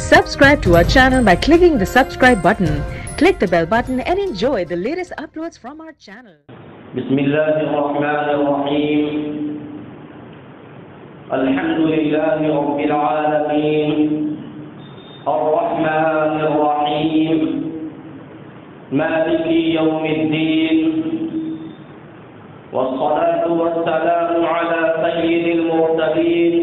Subscribe to our channel by clicking the subscribe button. Click the bell button and enjoy the latest uploads from our channel. Bismillah ar-Rahman ar-Rahim. Alhamdulillahi Rabbil Alameen. Ar-Rahman ar-Rahim. Maliki Yawmiddin. والصلاة والسلام على سيد المرسلين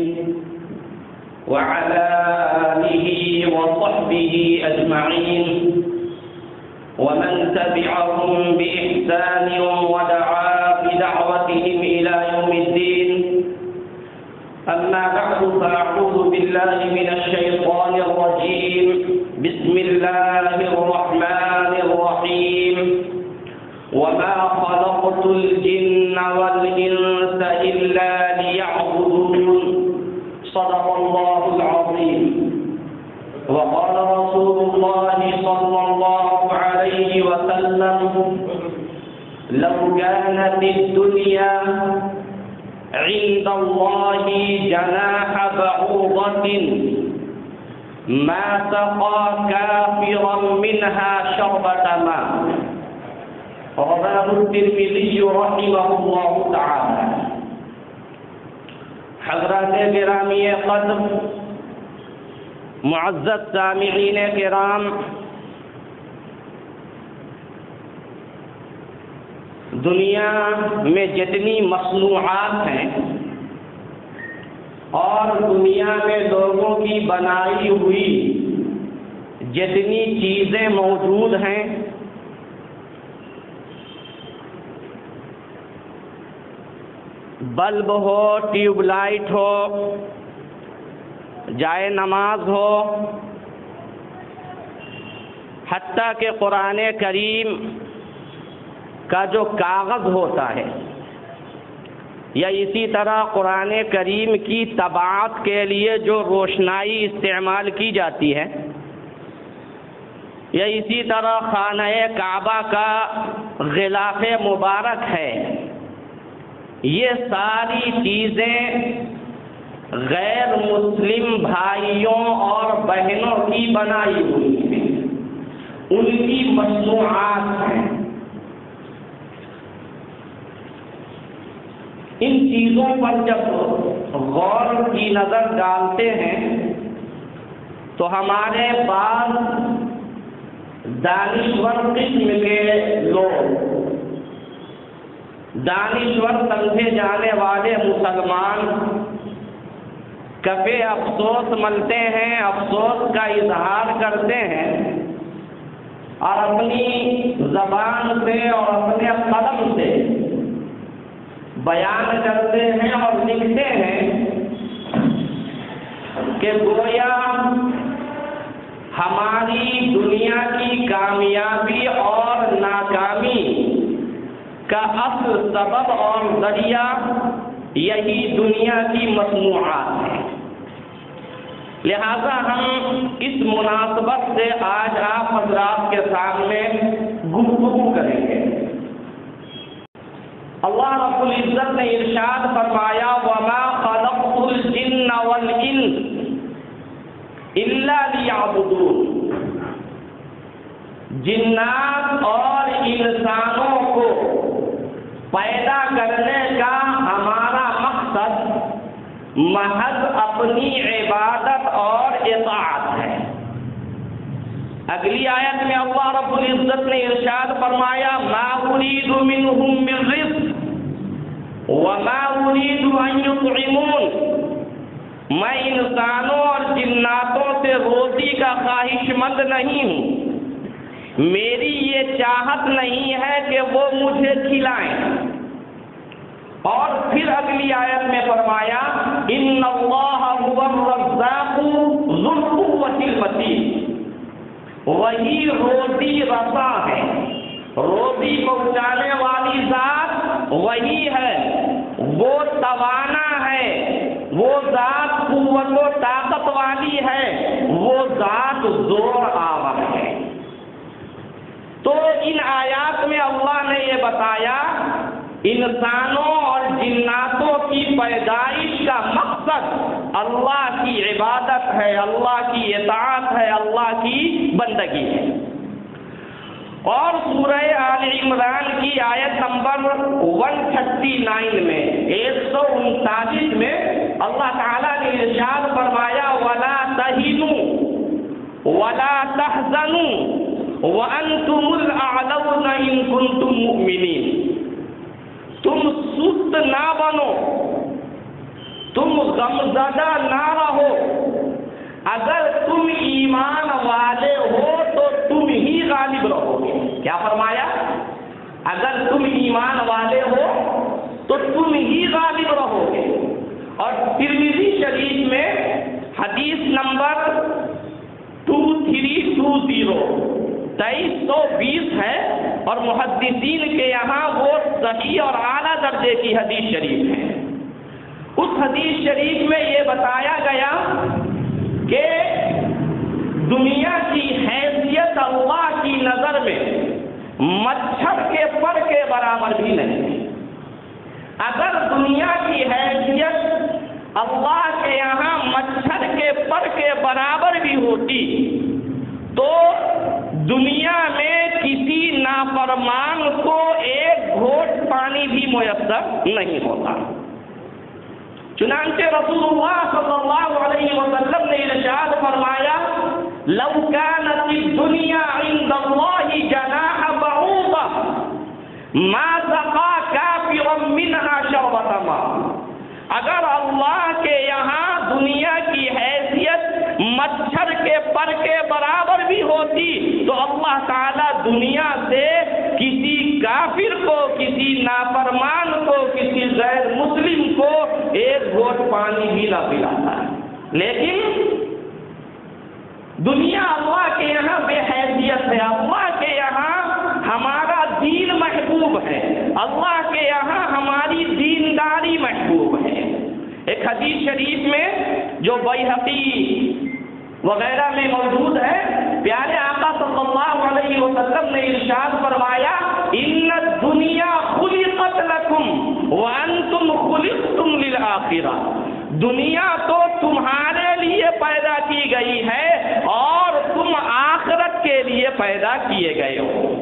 وعلى آله وصحبه أجمعين ومن تبعهم بإحسان ودعا بدعوتهم إلى يوم الدين. أما بعد فأعوذ بالله من الشيطان الرجيم. بسم الله الرحمن الرحيم. وما خلقت الجن والإنس إلا ليعبدون. صدق الله العظيم. وقال رسول الله صلى الله عليه وسلم لو كانت الدنيا عند الله جناح بعوضة ما سقى كافرا منها شربة ماء. رواه الترمذي رحمه الله تعالى. حضرات گرامی قدر، معزز سامعین کرام، دنیا میں جتنی مصنوعات ہیں اور دنیا میں لوگوں کی بنائی ہوئی جتنی چیزیں موجود ہیں، بلب ہو، ٹیوب لائٹ ہو، جائے نماز ہو، حتیٰ کہ قرآن کریم کا جو کاغذ ہوتا ہے، یا اسی طرح قرآن کریم کی طباعت کے لیے جو روشنائی استعمال کی جاتی ہے، یا اسی طرح خانہ کعبہ کا غلاف مبارک ہے، یہ ساری چیزیں غیر مسلم بھائیوں اور بہنوں کی بنائی ہوئی ہیں، ان کی مصنوعات ہیں. ان چیزوں پر جب غور کی نظر ڈالتے ہیں تو ہمارے بعض دانشور قسم کے لوگ، دانشور سمجھے جانے والے مسلمان کفے افسوس ملتے ہیں، افسوس کا اظہار کرتے ہیں اور اپنی زبان سے اور اپنے قلم سے بیان کرتے ہیں اور لکھتے ہیں کہ گویا ہماری دنیا کی کامیابی اور ناکامی کا اصل سبب اور ذریعہ یہی دنیا کی مصنوعات ہے. لہذا ہم اس مناسبت سے آج آپ حضرات کے سامنے گفتگو کریں گے. اللہ رب العزت نے ارشاد فرمایا وَمَا خَلَقْتُ الْجِنَّ وَالْإِنسَ إِلَّا لِيَعْبُدُونَ. جنات اور انسانوں کو پیدا کرنے کا ہمارا مقصد محض اپنی عبادت اور اطاعت ہے. اگلی آیت میں اللہ رب العزت نے ارشاد فرمایا ما اريد منهم من رزق وما اريد ان يطعمون. میں انسانوں اور جناتوں سے روزی کا خواہش مند نہیں ہوں، میری یہ چاہت نہیں ہے کہ وہ مجھے کھلائیں. اور پھر اگلی آیت میں فرمایا ان اللہ هو الرزاق ذو القوة المتین. وہی روزی رساں ہے، روزی پہنچانے والی ذات وہی ہے، وہ توانا ہے، وہ ذات قوت و طاقت والی ہے، وہ ذات زور آور ہے. تو ان آیات میں اللہ نے یہ بتایا انسانوں اور جناتوں کی پیدائش کا مقصد مقصد اللہ کی عبادت ہے، اللہ کی اطاعت ہے، اللہ کی بندگی ہے۔ اور سورہ آل عمران کی آیت نمبر 139 میں 139 میں اللہ تعالیٰ نے ارشاد فرمایا وَلَا تَهِنُوا وَلَا تَحْزَنُوا وَأَنْتُمُ الْأَعْلَوْنَ إِن كُنتُم مُؤْمِنِينَ۔ تم سست نہ بنو، تم غمزدہ نہ رہو، اگر تم ایمان والے ہو تو تم ہی غالب رہو گے۔ کیا فرمایا؟ اگر تم ایمان والے ہو تو تم ہی غالب رہو گے۔ اور ترمذی شریف میں حدیث نمبر 2320 ہے، اور محدثین کے یہاں وہ صحیح اور اعلیٰ درجے کی حدیث شریف ہے۔ اس حدیث شریف میں یہ بتایا گیا کہ دنیا کی حیثیت اللہ کی نظر میں مچھر کے پر کے برابر بھی نہیں۔ اگر دنیا کی حیثیت اللہ کے یہاں مچھر کے پر کے برابر بھی ہوتی تو دنیا میں کسی نافرمان کو ایک گھونٹ پانی بھی میسر نہیں ہوتا۔ چنانچہ رسول اللہ صلی اللہ علیہ وسلم نے ارشاد فرمایا لو كانت الدنيا عند الله جناح بعوضة ما سقى كافرا منها شربة ماء۔ اگر اللہ کے یہاں دنیا کی حیثیت مچھر کے پر کے برابر بھی ہوتی تو اللہ تعالیٰ دنیا سے کسی کافر کو، کسی نافرمان کو، کسی غیر مسلم کو ایک گھونٹ پانی بھی نہ پلاتا ہے۔ لیکن دنیا اللہ کے یہاں بے حیثیت ہے، اللہ کے یہاں ہمارا دین محبوب ہے، اللہ کے یہاں ہماری دینداری محبوب ہے۔ ایک حدیث شریف میں جو بیہقی وغیرہ میں موجود ہے، پیارے آقا صلی اللہ علیہ وسلم نے ارشاد فرمایا ان الدنیا خلقت لکم وانتم خلقتم للآخرہ۔ دنیا تو تمہارے لیے پیدا کی گئی ہے اور تم آخرت کے لیے پیدا کیے گئے ہو۔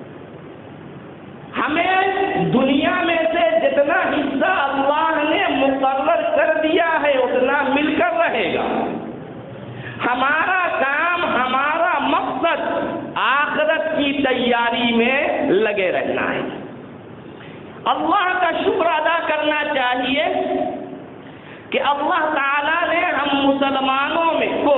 ہمیں دنیا میں سے جتنا حصہ اللہ نے مقرر کر دیا ہے اتنا مل کر رہے گا۔ ہمارا کام، ہمارا مقصد آخرت کی تیاری میں لگے رہنا ہے۔ اللہ کا شکر ادا کرنا چاہیے کہ اللہ تعالیٰ نے ہم مسلمانوں میں کو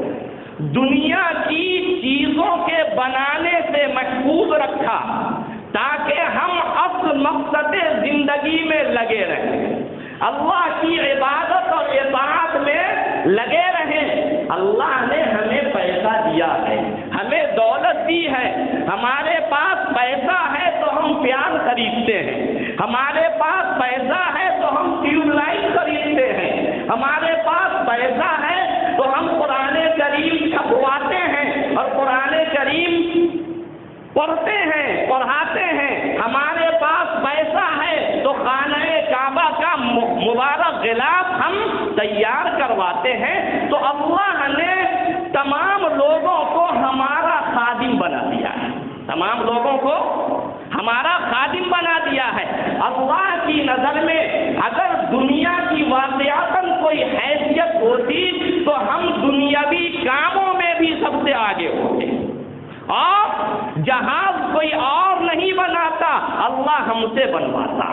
دنیا کی چیزوں کے بنانے سے محفوظ رکھا تاکہ ہم اصل مقصد زندگی میں لگے رہیں، اللہ کی عبادت اور اطاعت میں لگے رہیں۔ اللہ نے ہمیں پیسہ دیا ہے، ہمیں دولت دی ہے، ہمارے پاس پیسہ ہے تو ہم پیاز خریدتے ہیں، ہمارے پاس پیسہ ہے تو ہم ٹیوب لائٹ خریدتے ہیں، ہمارے پاس پیسہ ہے تو ہم قرآن کریم چھپواتے ہیں اور قرآن کریم پڑھتے ہیں، پڑھاتے ہیں، ہمارے پاس پیسہ ہے تو خانہ کعبہ کا مبارک غلاف ہم تیار کرواتے ہیں۔ تو اللہ نے تمام لوگوں کو ہمارا خادم بنا دیا ہے، تمام لوگوں کو ہمارا خادم بنا دیا ہے۔ اللہ کی نظر میں اگر دنیا کی واقعاتاً کوئی حیثیت ہوتی تو ہم دنیاوی کاموں میں بھی سب سے آگے ہوتے، اور جہاز کوئی اور نہیں بناتا، اللہ ہم سے بنواتا،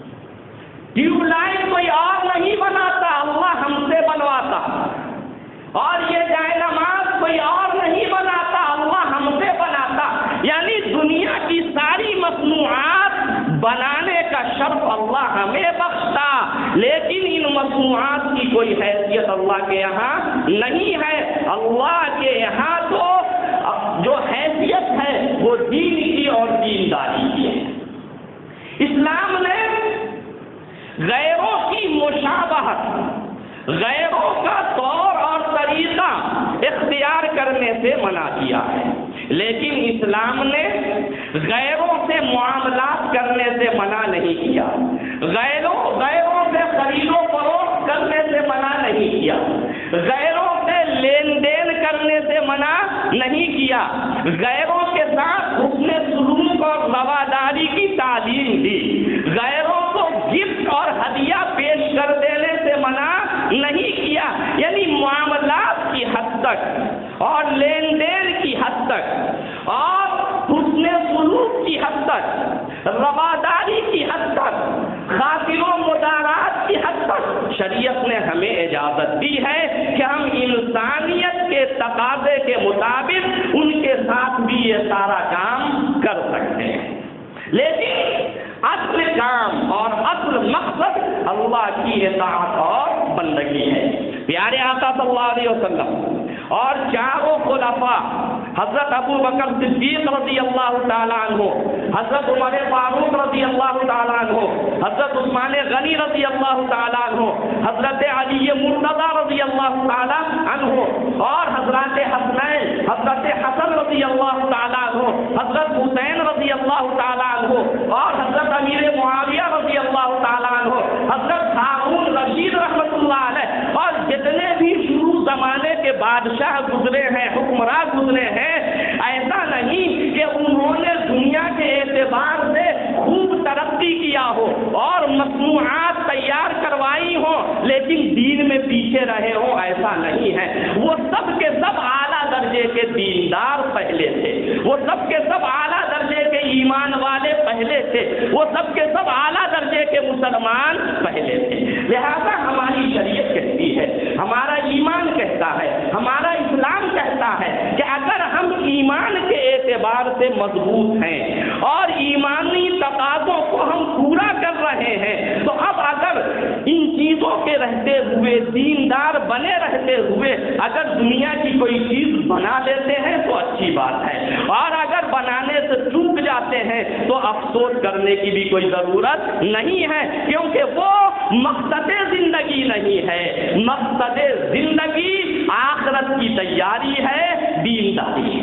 ٹیوب لائٹ کوئی اور نہیں بناتا، اللہ ہم سے بنواتا، اور یہ جائے نماز کوئی اور نہیں بناتا، اللہ ہم سے بناتا۔ یعنی دنیا کی ساری مصنوعات بنانے کا شرف اللہ ہمیں بخشتا، لیکن ان مصنوعات کی کوئی حیثیت اللہ کے یہاں نہیں ہے۔ اللہ کے یہاں تو جو حیثیت ہے وہ دین کی اور دینداری کی ہے۔ اسلام نے غیروں کی مشابہت، غیروں کا طور اور طریقہ اختیار کرنے سے منع کیا ہے، لیکن اسلام نے غیروں سے معاملات کرنے سے منع نہیں کیا۔ غیروں سے خرید و فروخت کرنے سے منع نہیں کیا، غیروں سے لین دین کرنے سے منع نہیں کیا، غیروں کے ساتھ حسن سلوک اور رواداری کی تعلیم دی، غیروں کو گفٹ اور ہدیہ پیش کر دینے سے منع نہیں کیا، یعنی معاملات کی حد تک اور لین دین کی حد تک اور حسن سلوک کی حد تک، رواداری کی حد تک، خاطر و مدارات کی حد تک شریعت نے ہمیں اجازت دی ہے کہ ہم انسانیت کے تقاضے کے مطابق ان کے ساتھ بھی یہ سارا کام کر سکتے ہیں، لیکن اصل کام اور اصل مقصد اللہ کی اطاعت اور بندگی ہے۔ پیارے آقا صلی اللہ علیہ وسلم اور چاروں خلفاء حضرت ابو بکر صدیق رضی اللہ تعالیٰ عنہ، حضرت عمر فاروق رضی اللہ تعالیٰ عنہ، حضرت عثمان غنی رضی اللہ تعالیٰ عنہ، حضرت علی مرتضی رضی اللہ تعالیٰ عنہ اور حضرت حسنین، حضرت حسن رضی اللہ تعالیٰ عنہ، حضرت حسین رضی اللہ تعالیٰ عنہ اور حضرت امیر معاویہ رضی اللہ تعالیٰ عنہ، حضرت ہارون رشید رحمۃ اللہ علیہ اور جتنے بھی شروع زمانے کے بادشاہ گزرے ہیں، حکمراں گزرے ہیں، ایسا نہیں کہ انہوں نے دنیا کے اعتبار سے خوب ترقی کیا ہو اور مصنوعات تیار کروائی ہوں لیکن دین میں پیچھے رہے ہوں، ایسا نہیں ہے۔ وہ سب کے سب اعلیٰ درجے کے دیندار پہلے تھے، وہ سب کے سب اعلیٰ درجے کے ایمان والے پہلے تھے، وہ سب کے سب اعلیٰ درجے کے مسلمان پہلے تھے۔ لہذا ہماری شریعت کہتی ہے، ہمارا ایمان کہتا ہے، ہمارا اسلام کہتا ہے کہ اگر ہم ایمان کے اعتبار سے مضبوط ہیں اور ایمانی تقاضوں کو ہم پورا کر رہے ہیں تو اب اگر ان چیزوں کے رہتے ہوئے، دیندار بنے رہتے ہوئے اگر دنیا کی کوئی چیز بنا لیتے ہیں تو اچھی بات ہے، اور اگر بنانے سے چوک جاتے ہیں تو افسوس کرنے کی بھی کوئی ضرورت نہیں ہے، کیونکہ وہ مقصد زندگی نہیں ہے۔ مقصد زندگی آخرت کی تیاری ہے، دینداری۔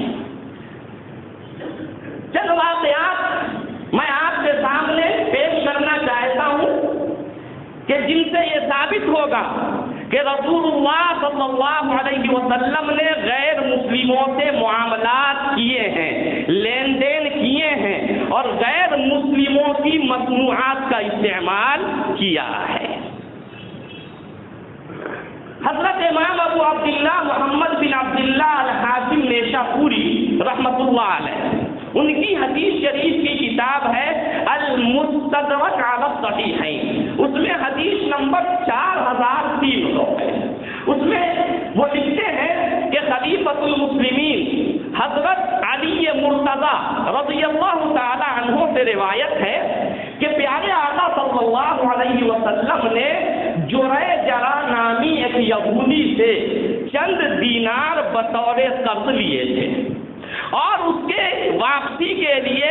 چند واقعات میں آپ کے سامنے پیش کرنا چاہتا ہوں کہ جن سے یہ ثابت ہوگا کہ رسول اللہ صلی اللہ علیہ وسلم نے غیر مسلموں سے معاملات کیے ہیں، لین دین کیے ہیں اور غیر مسلموں کی مصنوعات کا استعمال کیا ہے۔ حضرت امام ابو عبداللہ محمد بن عبداللہ الحاکم نیشاپوری رحمۃ اللہ علیہ، ان کی حدیث شریف کی کتاب ہے المستدرک علی الصحیحین، اس میں حدیث نمبر 4300 ہے۔ اس میں وہ لکھتے ہیں کہ خلیفۃ المسلمین حضرت علی مرتضی رضی اللہ تعالی عنہ سے روایت ہے کہ پیارے آقا صلی اللہ علیہ وسلم نے جرا نامی ایک یہودی سے چند دینار بطور قرض لیے تھے اور اس کے واپسی کے لیے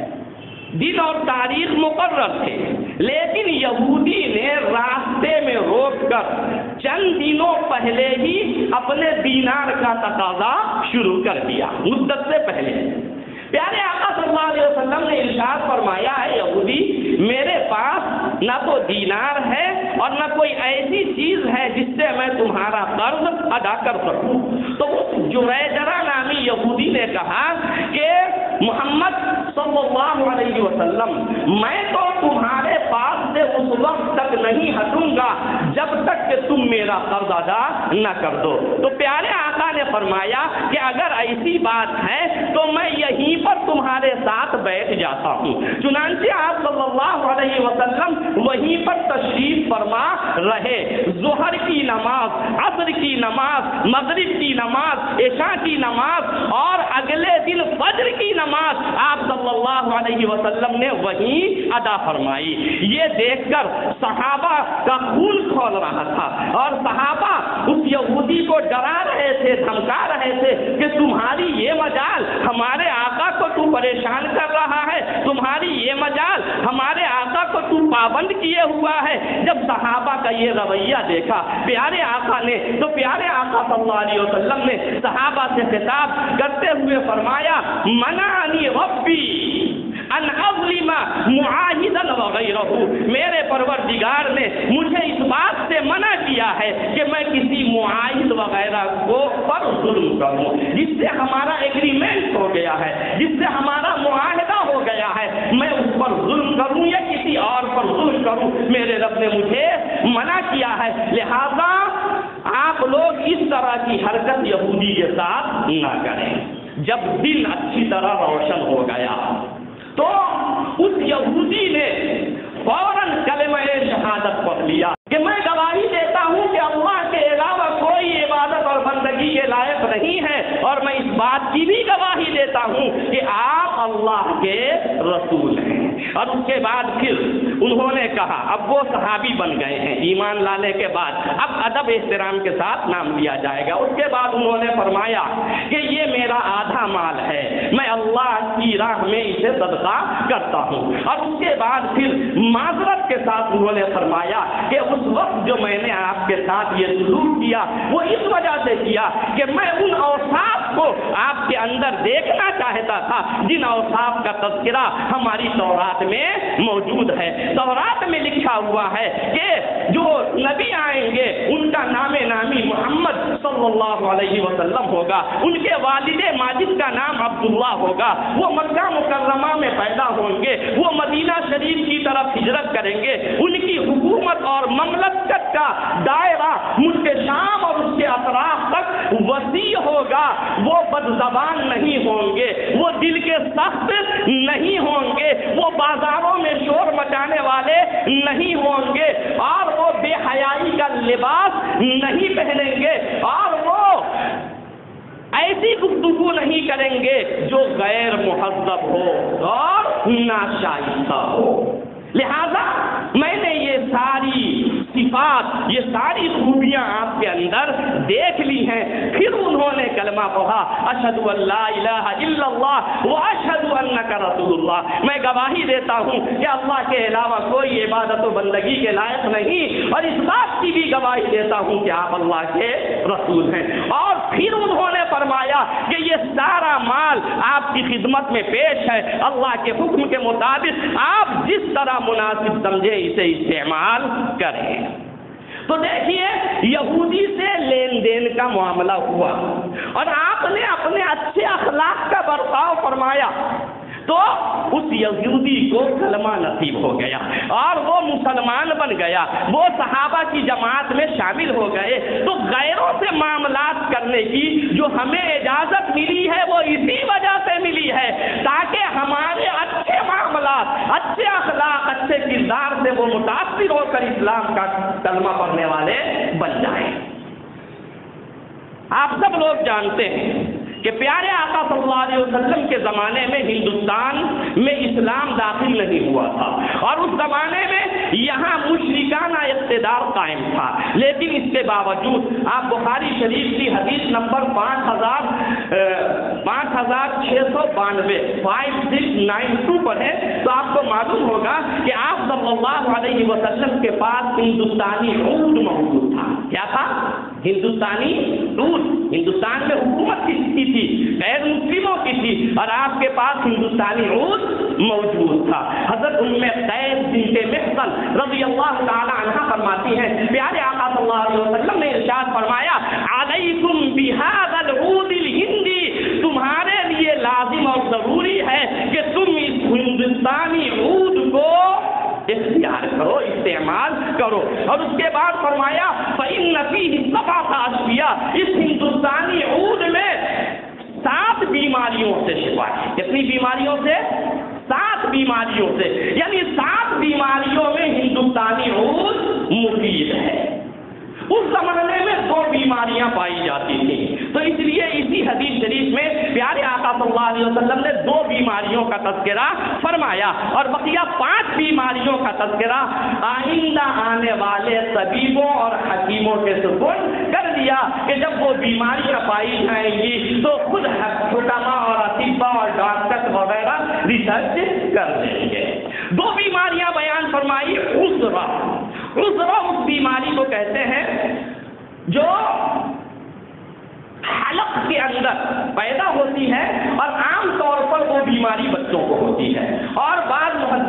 دن اور تاریخ مقرر تھے، لیکن یہودی نے راستے میں روک کر چند دنوں پہلے ہی اپنے دینار کا تقاضا شروع کر دیا، مدت سے پہلے۔ پیارے آقا صلی اللہ علیہ وسلم نے ارشاد فرمایا ہے یہودی میرے پاس نہ تو دینار ہے اور نہ کوئی ایسی چیز ہے جس سے میں تمہارا قرض ادا کر سکوں۔ تو وہ جریجرہ نامی یہودی نے کہا کہ محمد صلی اللہ علیہ وسلم میں تو تمہارے پاس سے اس وقت تک نہیں ہٹوں گا جب تک کہ تم میرا قرض ادا نہ کر دو۔ تو پیارے آقا نے فرمایا کہ اگر ایسی بات ہے تو میں یہیں پر تمہارے ساتھ بیٹھ جاتا ہوں۔ چنانچہ آپ صلی اللہ علیہ وسلم وہیں پر تشریف فرما رہے۔ ظہر کی نماز، عصر کی نماز، مغرب کی نماز، عشاء کی نماز اور اگلے دن فجر کی نماز آپ صلی اللہ علیہ وسلم نے وہیں ادا فرمائی۔ یہ دیکھ کر صحابہ کا خون کھول رہا تھا اور صحابہ اس یہودی کو ڈرا رہے تھے، دھمکا رہے تھے کہ تمہاری یہ مجال ہمارے آقا کو تو پریشان کر رہا ہے، تمہاری یہ مجال ہمارے آقا کو تو پابند کیے ہوا ہے۔ جب صحابہ کا یہ رویہ دیکھا پیارے آقا نے تو پیارے آقا صلی اللہ علیہ وسلم نے صحابہ سے خطاب کرتے ہوئے فرمایا منعنی ربی ان اظلم معاہدا وغیرہ، میرے پروردگار نے مجھے اس بات سے منع کیا ہے کہ میں کسی معاہد وغیرہ کو پر ظلم کروں، جس سے ہمارا ایگریمنٹ ہو گیا ہے، جس سے ہمارا معاہدہ ہو گیا ہے، میں اس پر ظلم کروں یا کسی اور پر ظلم کروں، میرے رب نے مجھے منع کیا ہے۔ لہذا آپ لوگ اس طرح کی حرکت یہودی کے ساتھ نہ کریں۔ جب دل اچھی طرح روشن ہو گیا تو اس یہودی نے فوراً کلمہ شہادت پڑھ لیا کہ میں گواہی دیتا ہوں کہ اللہ کے علاوہ کوئی عبادت اور بندگی کے لائق نہیں ہے، اور میں اس بات کی بھی گواہی دیتا ہوں کہ آپ اللہ کے رسول ہیں۔ اور اس کے بعد پھر انہوں نے کہا، اب وہ صحابی بن گئے ہیں ایمان لانے کے بعد، اب ادب احترام کے ساتھ نام لیا جائے گا۔ اس کے بعد انہوں نے فرمایا کہ یہ میرا آدھا مال ہے، میں اللہ کی راہ میں اسے صدقہ کرتا ہوں۔ اور اس کے بعد پھر معذرت کے ساتھ انہوں نے فرمایا کہ اس وقت جو میں نے آپ کے ساتھ یہ سلوک کیا وہ اس وجہ سے کیا کہ میں ان اوصاف کو آپ کے اندر دیکھنا چاہتا تھا جن اوصاف کا تذکرہ ہماری تورات میں موجود ہے۔ تورات میں لکھا ہوا ہے کہ جو نبی آئیں گے ان کا نام نامی محمد صلی اللہ علیہ وسلم ہوگا، ان کے والد ماجد کا نام عبداللہ ہوگا، وہ مکہ مکرمہ میں پیدا ہوں گے، وہ مدینہ شریف کی طرف ہجرت کریں گے، ان کی حکومت اور مملکت کا دائرہ ملک شام اور اس کے اطراف تک وسیع ہوگا، وہ بد زبان نہیں ہوں گے، وہ دل کے سخت نہیں ہوں گے، وہ بازاروں میں شور مچانے والے نہیں ہوں گے، اور وہ بے حیائی کا لباس نہیں پہنیں گے، اور وہ ایسی گفتگو نہیں کریں گے جو غیر مہذب ہو اور ناشائستہ ہو۔ لہذا میں نے یہ ساری صفات، یہ ساری خوبیاں آپ کے اندر دیکھ لی ہیں۔ پھر انہوں نے کلمہ پڑھا، اشہد ان لا الہ الا اللہ واشہد انک رسول اللہ، میں گواہی دیتا ہوں کہ اللہ کے علاوہ کوئی عبادت و بندگی کے لائق نہیں، اور اس بات کی بھی گواہی دیتا ہوں کہ آپ اللہ کے رسول ہیں۔ اور پھر انہوں نے فرمایا کہ یہ سارا مال آپ کی خدمت میں پیش ہے، اللہ کے حکم کے مطابق آپ جس طرح مناسب سمجھے اسے استعمال کریں۔ تو دیکھیے یہودی سے لین دین کا معاملہ ہوا اور آپ نے اپنے اچھے اخلاق کا برتاؤ فرمایا تو اس یہودی کو کلمہ نصیب ہو گیا اور وہ مسلمان بن گیا، وہ صحابہ کی جماعت میں شامل ہو گئے۔ تو غیروں سے معاملات کرنے کی جو ہمیں اجازت ملی ہے وہ اسی وجہ سے ملی ہے تاکہ ہمارے اچھے معاملات، اچھے اخلاق، اچھے کردار سے وہ متاثر ہو کر اسلام کا کلمہ پڑھنے والے بن جائیں۔ آپ سب لوگ جانتے ہیں کہ پیارے آقا صلی اللہ علیہ وسلم کے زمانے میں ہندوستان میں اسلام داخل نہیں ہوا تھا اور اس زمانے میں یہاں مشرکانہ اقتدار قائم تھا، لیکن اس کے باوجود آپ بخاری شریف کی حدیث نمبر 5692 5692 پڑھیں تو آپ کو معلوم ہوگا کہ آپ صلی اللہ علیہ وسلم کے پاس ہندوستانی عود موجود تھا۔ کیا تھا؟ ہندوستانی عود۔ ہندوستان میں حکومت کس کی تھی؟ غیر مسلموں کی تھی، اور آپ کے پاس ہندوستانی عود موجود تھا۔ حضرت ام قیس بنت محصن رضی اللہ تعالی عنہ فرماتی ہیں پیارے آقا صلی اللہ علیہ وسلم نے ارشاد فرمایا علیکم بہذا العود الہندی، تمہارے لیے لازم اور ضروری ہے کہ تم اس ہندوستانی عود کو اختیار کرو، استعمال کرو۔ اور اس کے بعد فرمایا فَإِنَّ فِيهِ سَبْعَةَ أَشْفِيَاءَ، اس ہندوستانی عود میں 7 بیماریوں سے شفا ہے۔ کتنی بیماریوں سے؟ 7 بیماریوں سے، یعنی 7 بیماریوں میں ہندوستانی عود مفید ہے۔ اس زمانے میں 2 بیماریاں پائی جاتی تھیں، تو اس لیے اسی حدیث شریف میں پیارے آقا صلی اللہ علیہ وسلم نے 2 بیماریوں کا تذکرہ فرمایا اور بقیہ 5 بیماریوں کا تذکرہ آئندہ آنے والے طبیبوں اور حکیموں کے سپرد کر دیا کہ جب وہ بیماریاں پائی جائیں گی تو خود حکما اور اطباء اور ڈاکٹر وغیرہ ریسرچ کر لیں گے۔ 2 بیماریاں بیان فرمائی۔ عذرا اس بیماری کو کہتے ہیں جو حلق کے اندر پیدا ہوتی ہے اور عام طور پر وہ بیماری بچوں کو ہوتی ہے، اور بعض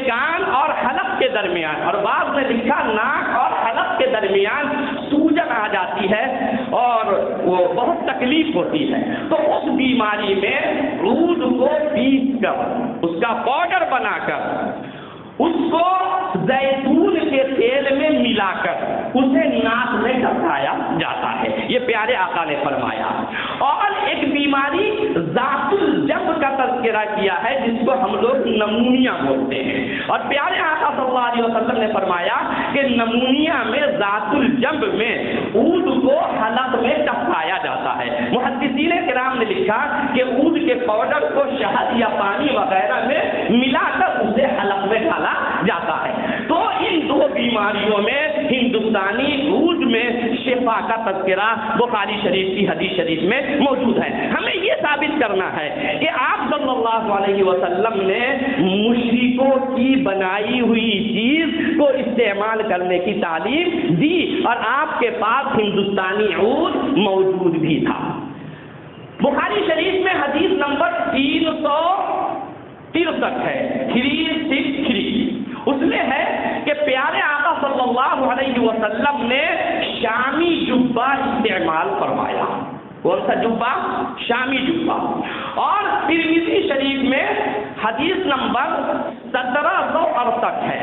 کان اور حلق کے درمیان، اور بعض نے لکھا ناک اور حلق کے درمیان سوجن آ جاتی ہے اور وہ بہت تکلیف ہوتی ہے، تو اس بیماری میں عود کو پیس کر اس کا پاؤڈر بنا کر اس کو زیتون کے تیل میں ملا کر اسے ناک میں ڈسایا جاتا ہے، یہ پیارے آقا نے فرمایا۔ اور ایک بیماری ذات الجنب کا تذکرہ کیا ہے جس کو ہم لوگ نمونیا بولتے ہیں، اور پیارے آقا صلی اللہ علیہ وسلم نے فرمایا کہ نمونیا میں ذات الجنب میں عود کو حلق میں ڈسایا جاتا ہے۔ محدثین کرام نے لکھا کہ عود کے پاؤڈر کو شہد یا پانی وغیرہ میں ملا کر اسے حلق میں ڈالا جاتا ہے۔ تو ان دو بیماریوں میں ہندوستانی عود میں شفا کا تذکرہ بخاری شریف کی حدیث شریف میں موجود ہے۔ ہمیں یہ ثابت کرنا ہے کہ آپ صلی اللہ علیہ وسلم نے مشرکوں کی بنائی ہوئی چیز کو استعمال کرنے کی تعلیم دی، اور آپ کے پاس ہندوستانی عود موجود بھی تھا۔ بخاری شریف میں حدیث نمبر 363 ہے، 363، اس میں ہے کہ پیارے آقا صلی اللہ علیہ وسلم نے شامی جبہ استعمال فرمایا۔ کون سا جبہ؟ شامی جبہ۔ اور ترمذی شریف میں حدیث نمبر 1768 ہے،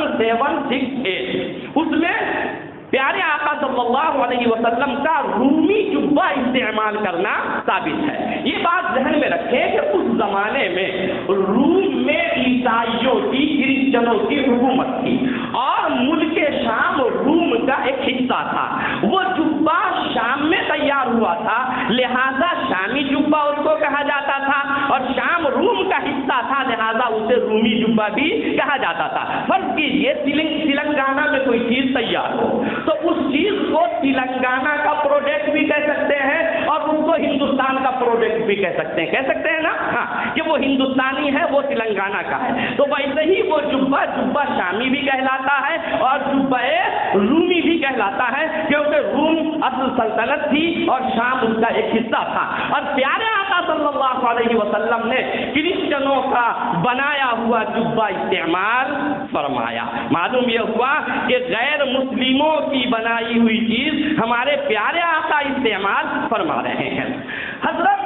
1768، اس میں پیارے آقا صلی اللہ علیہ وسلم کا رومی جبہ استعمال کرنا ثابت ہے۔ یہ بات ذہن میں رکھیں کہ اس زمانے میں روم میں عیسائیوں کی، کرسچنوں کی حکومت تھی، اور ملک شام روم کا ایک حصہ تھا۔ وہ جبہ شام میں تیار ہوا تھا، لہذا شامی جبہ اس کو کہا جاتا تھا، اور شام روم کا حصہ تھا، لہذا اسے رومی جبہ بھی کہا جاتا تھا۔ فرض کیجئے تلنگانہ میں کوئی چیز تیار ہو تو اس چیز کو تلنگانہ کا پروڈکٹ بھی کہہ سکتے ہیں اور اس کو ہندوستان کا پروڈکٹ بھی کہہ سکتے ہیں نا، ہاں، کہ وہ ہندوستانی ہے، وہ تلنگانہ کا ہے۔ تو ویسے ہی وہ جبہ شامی بھی کہلاتا ہے اور جبہ رومی بھی کہلاتا ہے، کیونکہ روم اصل سلطنت تھی اور شام اس کا ایک حصہ تھا۔ اور پیارے آقا صلی اللہ علیہ وسلم نے کرسچنوں کا بنایا ہوا جبہ استعمال فرمایا۔ معلوم یہ ہوا کہ غیر مسلموں کی بنائی ہوئی چیز ہمارے پیارے آقا استعمال فرما رہے ہیں۔ حضرت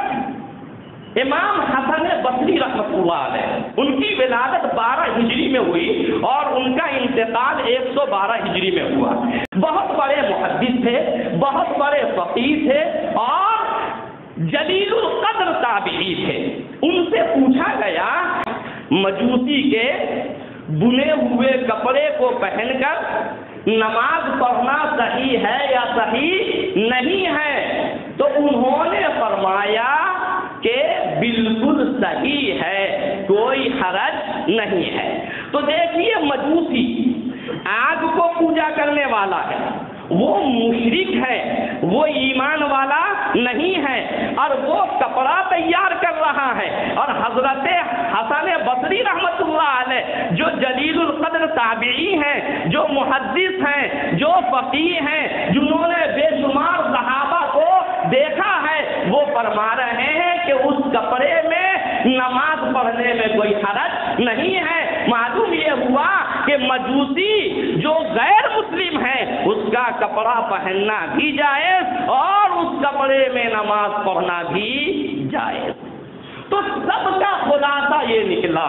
امام حسن بصری رحمۃ اللہ علیہ، ان کی ولادت 12 ہجری میں ہوئی اور ان کا انتقال 112 ہجری میں ہوا۔ بہت بڑے محدث تھے، بہت بڑے فقیہ تھے اور جلیل القدر تابعی تھے۔ ان سے پوچھا گیا مجوسی کے بنے ہوئے کپڑے کو پہن کر نماز پڑھنا صحیح ہے یا صحیح نہیں ہے، تو انہوں نے فرمایا کہ بالکل صحیح ہے، کوئی حرج نہیں ہے۔ تو دیکھیے، مجوسی آگ کو پوجا کرنے والا ہے، وہ مشرک ہے، وہ ایمان والا نہیں ہے، اور وہ کپڑا تیار کر رہا ہے، اور حضرت حسن بصری رحمۃ اللہ علیہ جو جلیل القدر تابعی ہیں، جو محدث ہیں، جو فقیہ ہیں، جنہوں نے بے شمار صحابہ کو دیکھا ہے، وہ فرما رہے ہیں کہ اس کپڑے میں نماز پڑھنے میں کوئی حرج نہیں ہے۔ معلوم یہ ہوا کہ مجوسی جو غیر مسلم ہے اس کا کپڑا پہننا بھی جائز اور اس کپڑے میں نماز پڑھنا بھی جائز۔ تو سب کا خلاصہ یہ نکلا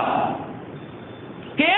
کہ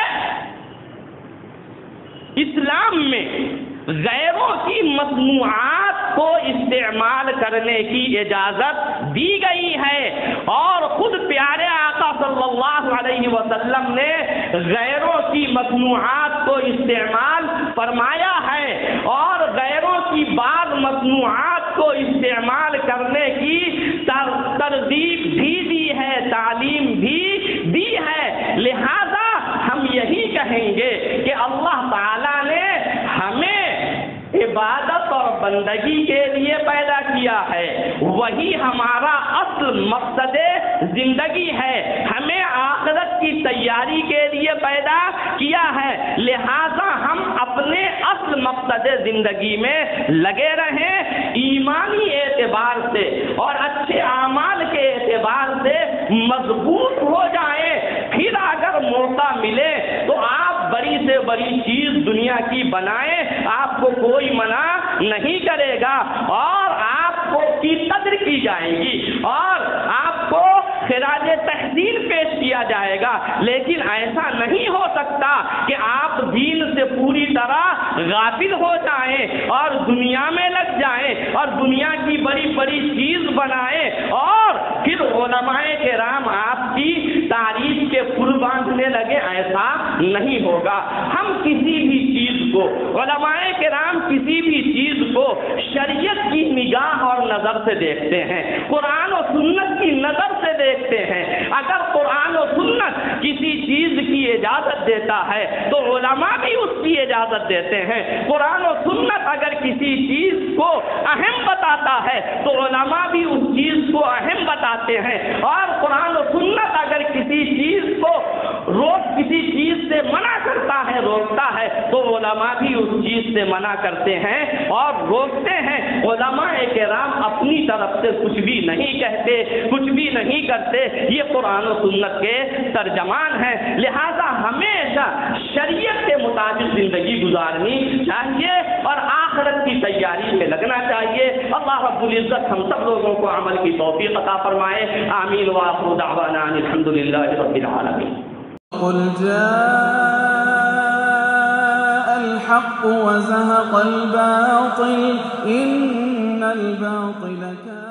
اسلام میں غیروں کی مصنوعات کو استعمال کرنے کی اجازت دی گئی ہے، اور خود پیارے آقا صلی اللہ علیہ وسلم نے غیروں کی مصنوعات کو استعمال فرمایا ہے، اور غیروں کی بعض مصنوعات کو استعمال کرنے کی ترغیب بھی دی ہے، تعلیم بھی دی ہے۔ لہذا ہم یہی کہیں گے کہ اللہ تعالیٰ نے ہمیں عبادت اور بندگی کے لیے پیدا کیا ہے، وہی ہمارا اصل مقصد زندگی ہے، ہمیں آخرت کی تیاری کے لیے پیدا کیا ہے، لہذا ہم اپنے اصل مقصد زندگی میں لگے رہیں، ایمانی اعتبار سے اور اچھے اعمال کے اعتبار سے مضبوط ہو جائیں، پھر اگر موقع ملے تو آپ بڑی سے بڑی چیز دنیا کی بنائیں، آپ کو کوئی منع نہیں کرے گا، اور آپ کو کی قدر کی جائے گی اور آپ کو خراج تحسین پیش کیا جائے گا۔ لیکن ایسا نہیں ہو سکتا کہ آپ دین سے پوری طرح غافل ہو جائیں اور دنیا میں لگ جائیں اور دنیا کی بڑی بڑی چیز بنائیں اور پھر علماء کرام آپ کی تعریف کے پل باندھنے لگے، ایسا نہیں ہوگا۔ ہم کسی بھی چیز کو، علماء کرام کسی بھی چیز کو شریعت کی نگاہ اور نظر سے دیکھتے ہیں، قرآن و سنت کی نظر سے دیکھتے ہیں۔ اگر قرآن و سنت کسی چیز کی اجازت دیتا ہے تو علماء بھی اس کی اجازت دیتے ہیں۔ قرآن و سنت اگر کسی چیز کو اہم بتاتا ہے تو علماء بھی اس چیز کو اہم بتاتے ہیں، اور قرآن و سنت اگر کسی چیز کو کسی چیز سے منع کرتا ہے، روکتا ہے، تو علماء بھی اس چیز سے منع کرتے ہیں اور روکتے ہیں۔ علماء کرام اپنی طرف سے کچھ بھی نہیں کہتے، کچھ بھی نہیں کرتے، یہ قرآن و سنت کے ترجمان ہیں۔ لہذا ہمیشہ شریعت کے مطابق زندگی گزارنی چاہیے اور آخرت کی تیاری میں لگنا چاہیے۔ اللہ رب العزت ہم سب لوگوں کو عمل کی توفیق عطا فرمائے، آمین وآخر دعوانا الحمدللہ رب العالمین۔ قل جاء الحق وزهق الباطل إن الباطل كان